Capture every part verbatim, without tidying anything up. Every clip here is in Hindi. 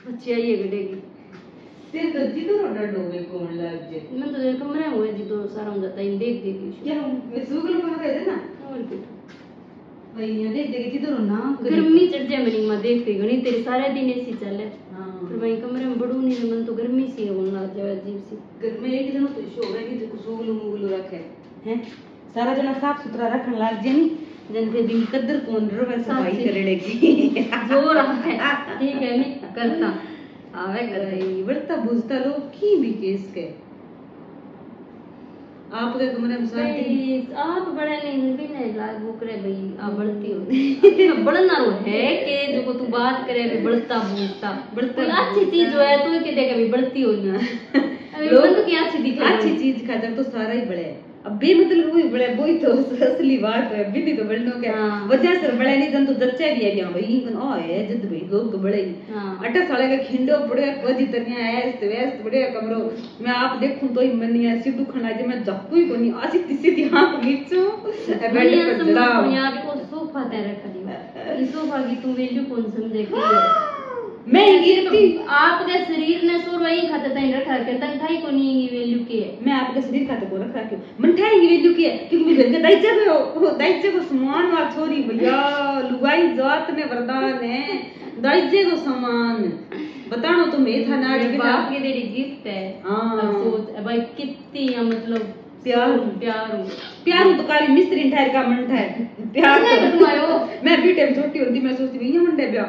बच्चे आइए गड़ेगी तेरे तो जितो डर डोबे कौन लग जे मैं तो कमरे में हुए जी तो सारा हो जाता है देख देख क्या मैं सुगल में कह दे ना और कुछ भाई ये देख देख जितो ना गर्मी चढ़ जाए मेरी मां देखती गणी तेरे सारे दिन ऐसी चले हां फिर मैं कमरे में बड़ू नहीं मन तो गर्मी सी होने लग जाए अजीब सी गर्मी एक दिन तो शो है कि जो सुगल मुगल रखे हैं सारा जना साफ सुथरा रखन लाग जे नी जनते दिन कदर कौन रवे सफाई करेगी जोर है ठीक है नहीं करता आवे करे बढ़ता बुझता लोग की भी केस के आपके कमरे में शांति आप बड़े नहीं भी नहीं लाग वो करे भाई आप बढ़ती हो बढ़ना रो है के जो को तू बात करे भी बढ़ता बुझता बढ़ता अच्छी चीज है तो के देखे भी बढ़ती हो ना अभी बंद की अच्छी दिखे अच्छी चीज खातर तो सारा ही बड़े अब बेमतलब वही बड़े वही तो असली बात है बिल्ली तो बड़नों के वजह से बड़े नहीं जन तो जच्चे भी है भाई इनकन ओ है जद भाई लोग तो बड़े ही अट्ठा साले का खिंडो पड़े वजी तरनिया है इस व्यस्त बड़े कमरो मैं आप देखूं तो ही मन नहीं है सिद्धू खाना जे मैं जप्पू ही कोनी आसी तिसी दी हां नीचो बेड पर जड़ा यहां भी को सोफा ते रखा दी इस सोफा की तू वैल्यू कौन समझे की मैं गिरती आपके शरीर ने सोर वही खाता तई रखा के तन ठाई को नहीं वैल्यू की है मैं आपके शरीर खाते को रखा क्यों मन ठाई की वैल्यू की है क्योंकि मैं घर के दाइचे को दाइचे को सामान वाला छोरी भैया लुगाई जात में वरदान है दाइचे को सामान बताओ तुम ये था नाच के बाप की तेरी गिफ्ट है हां सोच भाई कितनी मतलब प्यार प्यार प्यार तो काली मिस्त्री ठहर का मन ठहर प्यार तो तुम आयो मैं भी टाइम छोटी होती मैं सोचती ये मंडे ब्याह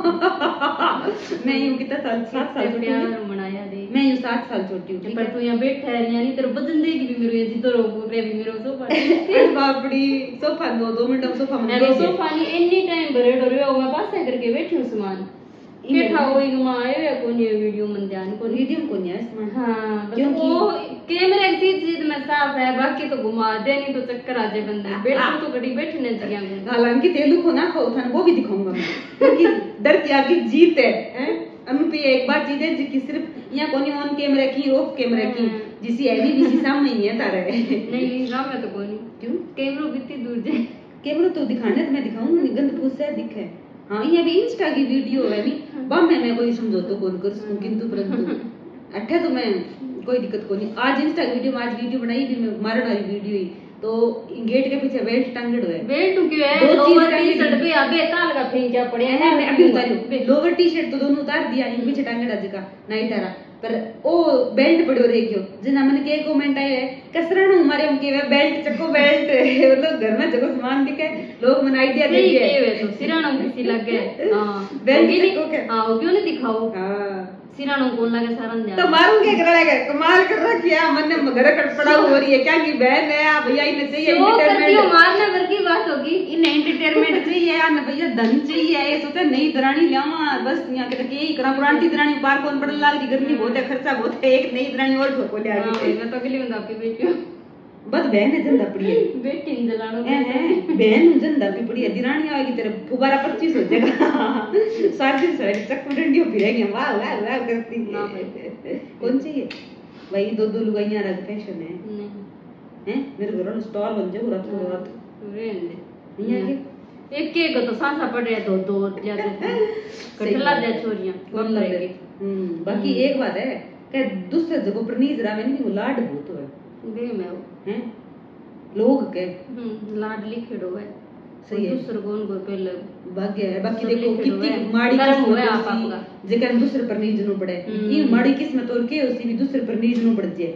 मैं यूं कितना साल सात साल प्यार मनाया दे मैं यूं सात साल छोटी हूं पर तू यहां बैठा है यानी तेरे बदन देगी भी मेरे जी तो रोग रे भी मेरे सोफा अरे बापड़ी सोफा दो दो मिनट सोफा में मेरे सोफा नहीं एनी टाइम भरे डरे हो मैं पास करके बैठी हूं सामान बैठा हो एक मां आयो या कोनी वीडियो मन ध्यान को वीडियो को नहीं है हां क्योंकि वो कैमरे की चीज में साफ है बाकी तो घुमा दे नहीं तो चक्कर आ जाए बंदा बैठो तो घड़ी बैठने जगह हालांकि तेलू को ना खाओ था वो भी दिखाऊंगा मैं क्योंकि डर की आगे जीत है हैं अनुपी एक बात चीज है जिसकी सिर्फ यहां कोनी ऑन कैमरे की ऑफ कैमरे की जिसी एवी भी सामने ही है तारे नहीं राम में तो कोनी क्यों कैमरा कितनी दूर जाए कैमरा तो दिखाने तो मैं दिखाऊंगा गंद फूस से दिखे हां ये भी इंस्टा की वीडियो है नी बम में मैं कोई समझौता कौन कर सकूं किंतु परंतु अठे तो मैं कोई दिक्कत को नहीं आज इंस्टा की वीडियो में आज वीडियो बनाई भी मैं मारन वाली वीडियो ही तो गेट के पीछे बेल्ट टांगड़ है बेल्ट क्यों है लोअर टी शर्ट पे आगे ताल का फेंक क्या पड़े है मैं अभी उतारी लोअर टी शर्ट तो दोनों उतार दिया इन पीछे टांगड़ आज का नाइट आरा पर ओ बेल्ट पड़ो रह गयो जना मन के कमेंट आए है कसरण हमारे हम के बेल्ट चको बेल्ट मतलब घर में जगह सामान दिखे लोग मन आइडिया दे दिए है तो सिराणों किसी लग गए हां बेल्ट को क्या हां वो क्यों नहीं दिखाओ हां सिराणों कौन लगे सारन जा तो मारूं के करेगा कमाल कर रखिया मन में घर कट पड़ा हो रही है क्या की बहन है आप भैया इन्हें चाहिए एंटरटेनमेंट मारने भर की बात होगी इन्हें एंटरटेनमेंट चाहिए यार ना भैया धन चाहिए ये सोचे नई दरानी लावा बस यहां के के ही करा पुरानी दरानी पार कौन पड़न लाग दी गर्मी बहुत है खर्चा बहुत है एक नई दरानी और ठोको ले आ गई मैं तो अगली बंदा आपकी बेटी बस बहन है जंदा पड़ी है बेटी इन जलानो है है बहन जंदा भी पड़ी है दिरानी आएगी तेरे फुबारा पच्चीस हो जाएगा सात दिन से चक्कर डंडियों फिरेगी वाह वाह वाह करती ना कौन चाहिए भाई दो दो लुगाइयां रख फैशन है नहीं हैं मेरे घर में स्टॉल बन जाए रात को रात रेंदे यहाँ के एक एक तो सांसा पड़ रहा दो दो ज्यादा कटला दे छोरियां कौन लगेगी हम्म बाकी एक बात है कि दूसरे जगह पर नहीं जरा में नहीं लाड बहुत है दे में वो हैं लोग के हम्म लाडली खेड़ो है सही है दूसरे कौन को पहले भाग्य है बाकी देखो कितनी माड़ी किस्मत हुआ आप आपका जेकर दूसरे पर नहीं जनो पड़े ये माड़ी किस्मत और के उसी भी दूसरे पर नहीं जनो पड़ जाए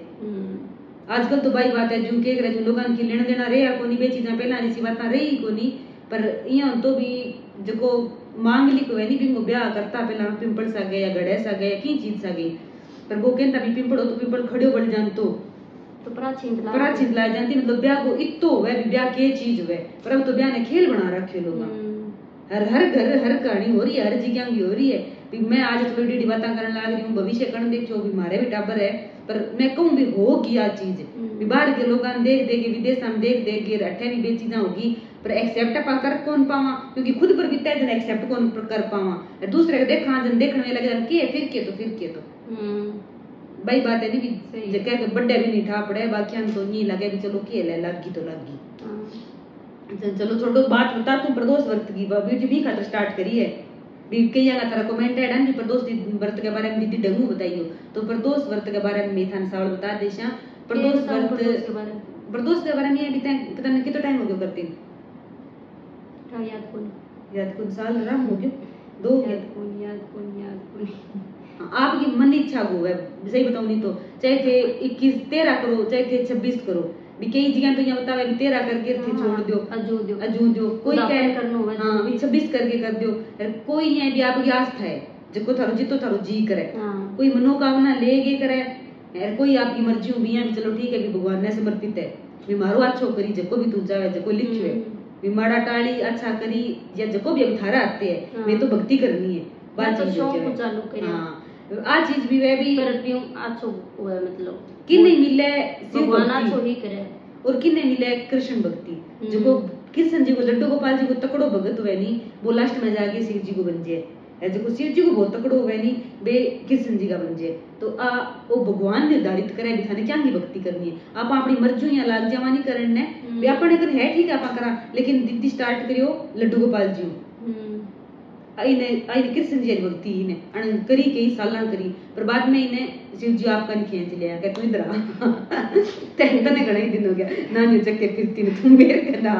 आजकल तो भाई बात है जो के करे जो लोगन की लेना देना रे कोनी बे चीजें पहला सी बात रही कोनी पर इया तो भी जको मांग ली को नहीं भी मो ब्याह करता पहला पिंपल सा गया या गड़े सा गया की चीज सा गई पर वो कहता भी पिंपल तो पिंपल खड़ियो बन जान तो तो प्राचीन ला प्राचीन ला जानती मतलब ब्याह को इतो हुए भी ब्याह के चीज हुए पर अब तो ब्याह ने खेल बना रखे लोग हर हर घर हर कहानी हो रही है हर जगह की हो रही है भी मैं आज थोड़ी डीडी बातें करने लग रही हूं भविष्य कण देखो भी मारे भी टाबर है पर मैं कहूं भी हो गया चीज भी बाहर के लोग देख देख विदेश में देख देख के अठे भी बे चीजें होगी पर एक्सेप्ट पा कर कौन पावा क्योंकि खुद पर बीता जन एक्सेप्ट कौन कर पावा दूसरे के देखा जन देखने में लगे के फिर के तो फिर के तो भाई बात है नहीं भी जगह के बड़े भी नहीं ठा पड़े बाकी हम तो नहीं लगे भी चलो के ले लगी तो लगी चलो छोड़ो बात बता तुम प्रदोष वर्त की वीडियो भी खातर स्टार्ट करी है भी कई जगह थारा कमेंट है ना प्रदोष व्रत के बारे में दीदी डंगू बताइयो तो प्रदोष व्रत के बारे में मैं थाने सावल बता देशा प्रदोष व्रत प्रदोष के बारे में ये बीते पता नहीं कितना टाइम हो गया करती हां याद कौन याद कौन साल राम हो गया दो याद कौन याद कौन याद कौन आपकी मन इच्छा को है सही बताऊं नहीं तो चाहे थे इक्कीस तेरह करो चाहे थे छब्बीस करो भी कई जगह तो यहाँ बतावे भी तेरह करके थे छोड़ दो अजू दो अजू दो कोई कह करनो है हां भी छब्बीस करके कर दो कोई है भी आपकी आस्था है जिको थारो जितो थारो जी करे कोई मनोकामना लेगे करे यार कोई आपकी मर्जी हो बिया भी चलो ठीक है भी भगवान ने समर्पित है भी मारो अच्छो करी जको भी तू जावे जको लिखियो है भी माड़ा टाली अच्छा करी या जको भी अभी थारा आते है मैं तो भक्ति करनी है बात तो शौक चालू करे हां आ चीज भी वे भी पर पियो अच्छो हुआ मतलब कि नहीं मिले भगवान अच्छो ही करे और कि नहीं मिले कृष्ण भक्ति जको कृष्ण जी को लड्डू गोपाल जी को तकड़ो भगत हुए नहीं वो लास्ट में जाके शिव जी को बन जाए है जो शिव जी को बहुत तकड़ो हुए नहीं बे कृष्ण जी का बन जाए तो आ वो भगवान निर्धारित करे भी थाने क्या की भक्ति करनी है आप अपनी मर्जी या लाग जवानी करन ने बे अपने कर है ठीक है आपा करा लेकिन दीदी स्टार्ट करियो लड्डू गोपाल जी आईने आईने कृष्ण जी की भक्ति ने अन करी कई सालां करी पर बाद में इने शिव जी आपका नहीं खींच लिया कहते तू इधर आ तेरे तने घणे दिन हो गया नानी चक्के फिरती ने तुम मेरे करा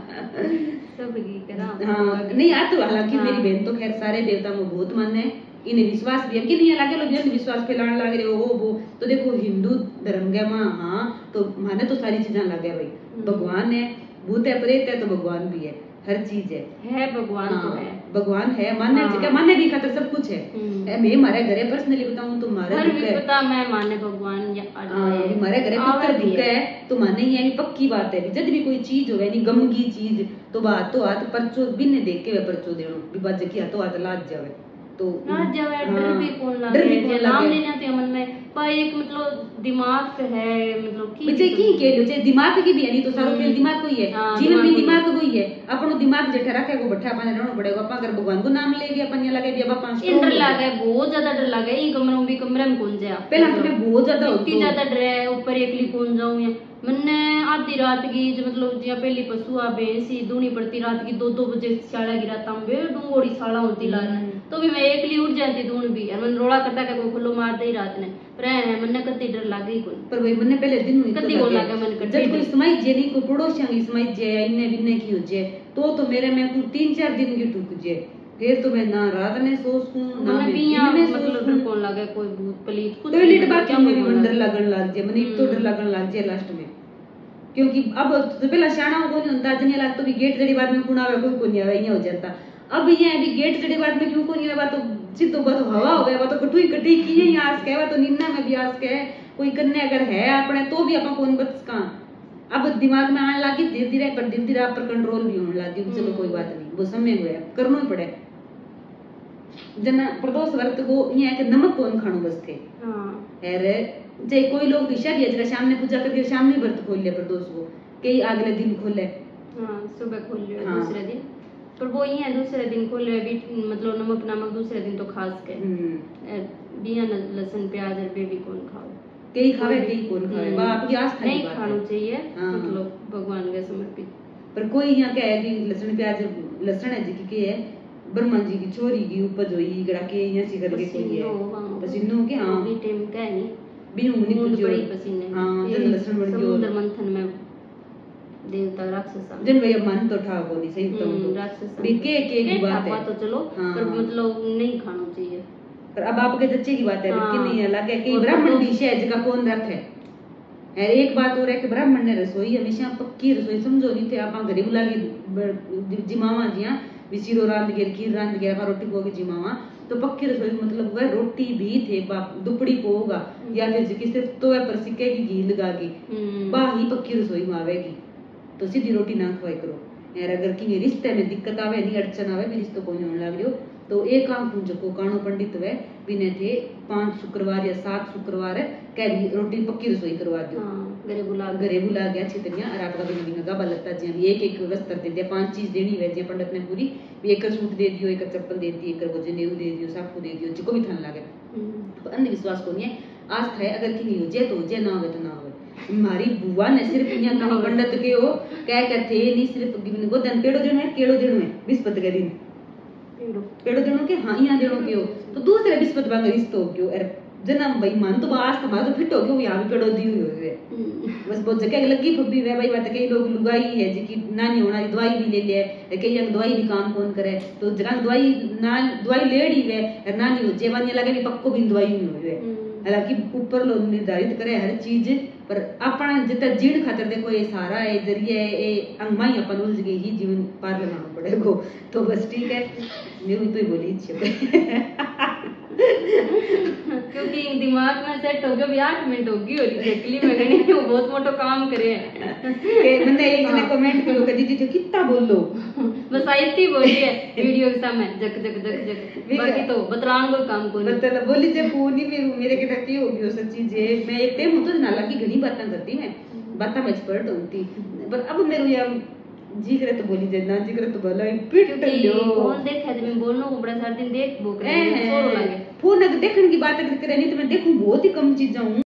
सब की करा हां नहीं आ तो हालांकि मेरी बहन तो खैर सारे देवता को बहुत मानने है इन्हें विश्वास भी है कि नहीं लगे लोग जन विश्वास फैलाने लग रहे हो वो तो देखो हिंदू धर्म के मां हां तो माने तो सारी चीजें लगे भाई भगवान है भूत है प्रेत है तो भगवान भी है हर चीज है है भगवान तो है भगवान है मानने जगह मानने भी खातर सब कुछ है मैं हमारे घरे पर्सनली बताऊं तो हमारे घर भी पता मैं माने भगवान या हमारे घरे पुत्र दुख है तो माने ही है पक्की बात है जब भी कोई चीज होवे नहीं गम की चीज तो बात तो हाथ परचो बिन देख के वे परचो देनो भी बात की हाथों हाथ लाज जावे तो लाज जावे डर भी कौन लागे नाम लेना ते मन में पर एक मतलब दिमाग है मतलब की बच्चे की के लो चाहे दिमाग की भी है नहीं तो सारो खेल दिमाग को ही है जीवन में दिमाग को ही है अपन दिमाग जेठा रखे को बैठा अपन रहना पड़ेगा अपन अगर भगवान को नाम लेगे अपन ये लगे भी अब अपन डर लागे बहुत ज्यादा डर लागे ई कमरों भी कमरे में कौन जाए पहला तो मैं बहुत ज्यादा होती ज्यादा डर है ऊपर एकली कौन जाऊं या मैंने आधी रात की जो मतलब जिया पहली पशुआ बेसी दूनी पड़ती रात की दो दो बजे शाला गिराता हूं बे डूंगोड़ी शाला होती ला तो भी मैं एकली उठ जाती दून भी और मन रोड़ा करता के कोई खुलो मार दे रात ने पर है मन्ने कति डर लागे कोई पर भाई मन्ने पहले दिन हुई कति को लागे मन कति जब कोई समय जे नहीं को पड़ोसियां की समय जे इन्ने बिन्ने की हो जे तो तो मेरे में को तीन चार दिन की टूक जे फिर तो मैं ना रात में सोचूं ना मैं भी यहां मतलब डर कौन लागे कोई भूत पलीत कुछ टॉयलेट बाथरूम में भी डर लगन लग जे मने तो डर लगन लग जे लास्ट में क्योंकि अब तो पहला शाना को नहीं होता जने लाग तो भी गेट जड़ी बाद में कुणावे कोई को नहीं आवे ये हो जाता अब ये अभी गेट जड़ी बाद में क्यों को नहीं आवा तो सिद्धो बात हवा हो गया तो कटुई कटी की है यहां से कहवा तो निन्ना में भी आस के कोई कन्या अगर है अपने तो भी अपन कौन बच का अब दिमाग में आने लगी धीरे धीरे पर धीरे धीरे आप पर कंट्रोल भी होने लगी चलो कोई बात नहीं वो समय हुआ करना ही पड़े जना प्रदोष व्रत को ये के नमक कौन खानो बस थे हां अरे जे कोई लोग दिशा भी अजरा शाम में पूजा करके शाम में व्रत खोल ले प्रदोष को कई अगले दिन खोले हां सुबह खोल ले दूसरे दिन पर वो ही है दूसरे दिन खोले भी मतलब नमक नमक दूसरे दिन तो खास के बिया लहसुन प्याज और बेबी कौन खाओ कई खावे कई कौन खावे बा आपकी आस्था नहीं खाना चाहिए मतलब भगवान के समर्पित पर कोई यहां क्या है कि लहसुन प्याज लहसुन है जी की है ब्रह्मा जी की छोरी की उपज हुई गड़ा के यहां से करके कोई है पसीनो के हां भी टाइम का है नहीं बिनु मुनि कुछ बड़ी पसीने हां जन लहसुन बन गयो समुद्र मंथन में देवता राक्षस जन भैया मन तो ठा को नहीं सही तो राक्षस भी के के की बात है तो चलो पर मतलब नहीं खाना चाहिए पर अब आपके बच्चे की बात है कि नहीं अलग है कि ब्राह्मण डिश है जगह कौन रख है है एक बात और है कि ब्राह्मण ने रसोई हमेशा पक्की रसोई समझो नहीं थे आप घरे बुला के जिमावा जिया विसीरो रांध के खीर रांध के आप रोटी पोगी जिमावा तो पक्की रसोई मतलब वह रोटी भी थे बाप दुपड़ी पोगा या फिर किसी तवे पर सिक्के की घी लगा के बा ही पक्की रसोई में आवेगी तो सीधी रोटी ना खवाई करो यार अगर कि रिश्ते में दिक्कत आवे नहीं अड़चन आवे भी रिश्तो कोई होने लग रही तो एक आंख को कानो पंडित वे बिने थे पांच शुक्रवार या सात शुक्रवार कह भी रोटी पक्की रसोई करवा दो घरे बुला घरे बुला गया अच्छी तरह और आपका बिना बिना गाबा लगता जी हम एक एक वस्त्र दे दिया पांच चीज देनी है जी पंडित ने पूरी भी एक सूट दे दियो एक चप्पल दे दी एक वो जनेऊ दे दियो साफू दे दियो जिको भी थन लागे तो अंधविश्वास को नहीं है आस्था है अगर कि नहीं हो जे तो जे ना हो तो ना हो हमारी बुआ ने सिर्फ यहाँ पंडित के हो क्या कहते नहीं सिर्फ गोदन पेड़ो दिन है केड़ो दिन है बिस्पत के दिन पेड़ो देनो के हाँ यहाँ देनो के हो तो दूसरे बिस्पत बांग रिश्तो क्यों अरे जना भाई मन तो बास तो तो फिट हो गयो यहाँ भी पेड़ो दी हुई है बस बहुत जगह लगी फब्बी वे भाई बात कई लोग लुगाई है जी की नानी होना दवाई भी ले ले कई जगह दवाई भी काम कौन करे तो जगह दवाई ना दवाई लेडी वे नानी हो जेवानी लगे भी पक्को भी दवाई नहीं हुई है हालांकि ऊपर लोग निर्धारित करे हर चीज पर अपना जितना जीण खातर देखो ये सारा है जरिए ये अंगमाई अपन उलझ गई ही जीवन पार लगाना पड़ेगा तो बस ठीक है मेरी तो ही बोली क्योंकि दिमाग में सेट हो गया भी आठ मिनट होगी और एक्चुअली मैं कहनी वो बहुत मोटो काम करे के मैंने एक ने कमेंट करो कि दीदी तो कितना बोल लो बस ऐसी बोली है वीडियो के सामने जक जक जक जक बाकी तो बतलान कोई काम को नहीं मतलब बोली जे पूनी मेरे मेरे के टकी हो गयो सच्ची जे मैं एक टाइम तो नाला की घणी बातें करती मैं बातें में एक्सपर्ट होती पर अब मेरे या जी करे तो बोली जे ना जी करे तो भला पिट लियो कौन देखा जब मैं बोलनो बड़ा सारा दिन देख बोक रहे हैं सोरो लगे फोन अगर देखने की बात अगर करे नहीं तो मैं देखूं बहुत ही कम चीजें हूं